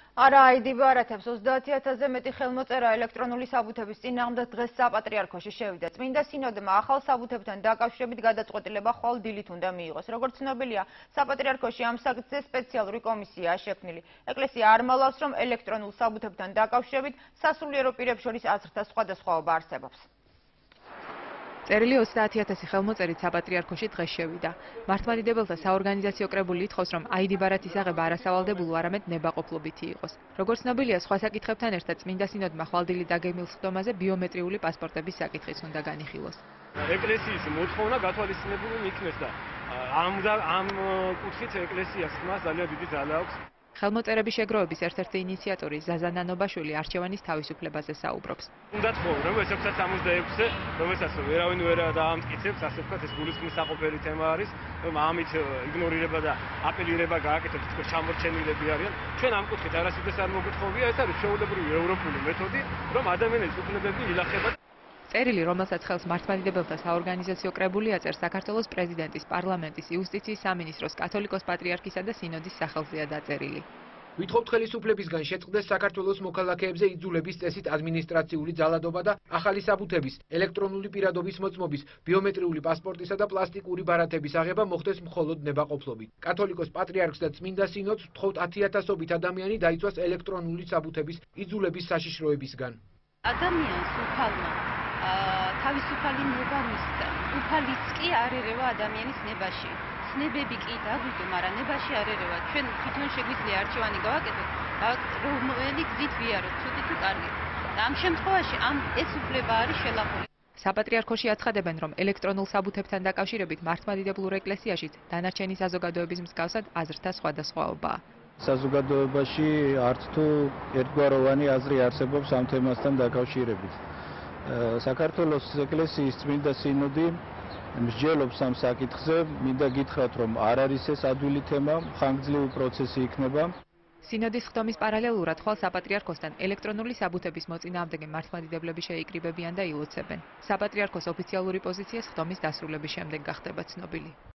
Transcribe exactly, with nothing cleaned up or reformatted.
არა აიდიბარათებს ოცდაათი ათასზე მეტი ხელმოწერა ელექტრონული საბუთების წინააღმდეგ დღეს საპატრიარქოში შევიდა. წმინდა სინოდმა ახალ საბუთებთან დაკავშირებით გადაწყვეტილება ხვალ დილით უნდა მიიღოს. როგორც ცნობილია, საპატრიარქოში ამ საკითხზე სპეციალური კომისიაა შექმნილი. ეკლესია არ მალავს, რომ ელექტრონულ საბუთებთან დაკავშირებით სასულიერო პირებს შორის აზრთა სხვადასხვაობა არსებობს. წერილი ოცდაათი ათასი ხელმოწერით საპატრიარქოში დღეს შევიდა. მართლმადიდებელთა საორგანიზაციო კრებული ითხოვს, რომ აიდი-ბარათის აღება არასავალდებულო, არამედ ნებაყოფლობითი იყოს. როგორც ცნობილია, სხვა საკითხებთან ერთად წმინდა სინოდმა ხვალდილი დაგეგმილ სხდომაზე ბიომეტრიული პასპორტების საკითხიც უნდა განიხილოს. ეკლესიის მოთხოვნა გათვალისწინებული იქნეს და ამ ამ კუთხით ეკლესიას ხმას ძალიან დიდი ძალა აქვს. ხელმოწერების შეგროვების ერთ-ერთი ინიციატორი ზაზა ნანობაშვილი არჩევანის თავისუფლებაზე საუბრობს. უნდა თქვა, რომ ეს ექვსი სამოცდაექვსზე, რომელსაც ვერავინ ვერ დაამტკიცებს, ასე ვთქვათ, ეს გულისხმის საყოფელი თემა არის, რომ ამით იგნორირება და აპელირება გააკეთებს, თქო, ჩამორჩენილები არიან. ჩვენ ამ კუთხით არასოდეს არ მოგვითხოვია, ეს არის ჩვეულებრივი ევროპული მეთოდი, რომ ადამიანის უფლებები ილახება. წერილი, რომელსაც ხელს მართლმადიდებელთა საორგანიზაციო კრებული აწერს, საქართველოს პრეზიდენტის, პარლამენტის, იუსტიციის სამინისტროს, კათოლიკოს პატრიარქისა და სინოდის სახელზეა დაწერილი. ვითხოვთ ხელისუფლებისგან შეწყდეს საქართველოს მოქალაქეებზე იძულების წესით ადმინისტრაციული ძალადობა და ახალი საბუთების, ელექტრონული პირადობის მოწმობის, ბიომეტრიული პასპორტისა და პლასტიკური ბარათების აღება მოხდეს მხოლოდ ნებაყოფლობით. კათოლიკოს პატრიარქს და წმინდა სინოდს ვთხოვთ ათიათასობით ადამიანი დაიცვას ელექტრონული საბუთების იძულების საშიშროებისგან. ადამიანს უფალმა თავისუფალი ნება მისცა. უფალიც კი არ ერევა ადამიანის ნებაში. ცნებები კი დაგვიგო, მაგრამ ნებაში არ ერევა. ჩვენ თვითონ შეგვიძლია არჩევანი გავაკეთოთ, რომელი გზით ვიაროთ, ცუდი თუ კარგი. და ამ შემთხვევაში ამ ეს უფლება არის შელახული. საპატრიარქოში აცხადებენ, რომ ელექტრონულ საბუთებთან დაკავშირებით მართლმადიდებლურ ეკლესიაშიც დანარჩენი საზოგადოების მსგავსად აზრთა სხვადასხვაობაა. საზოგადოებაში არც თუ ერთგვაროვანი აზრი არსებობს ამ თემასთან დაკავშირებით. საქართველოს ეკლესიის წმინდა სინოდი მსჯელობს ამ საკითხზე, მინდა გითხრათ, რომ არ არის ეს ადვილი თემა, ხანგრძლივი პროცესი იქნება. სინოდის ხდომის პარალელურად ხვალ საპატრიარქოსთან ელექტრონული საბუთების მოწინააღმდეგე მართლმადიდებლები შეიკრიბებიან და ილოცებენ. საპატრიარქოს ოფიციალური პოზიციას ხდომის დასრულების შემდეგ გახდება ცნობილი.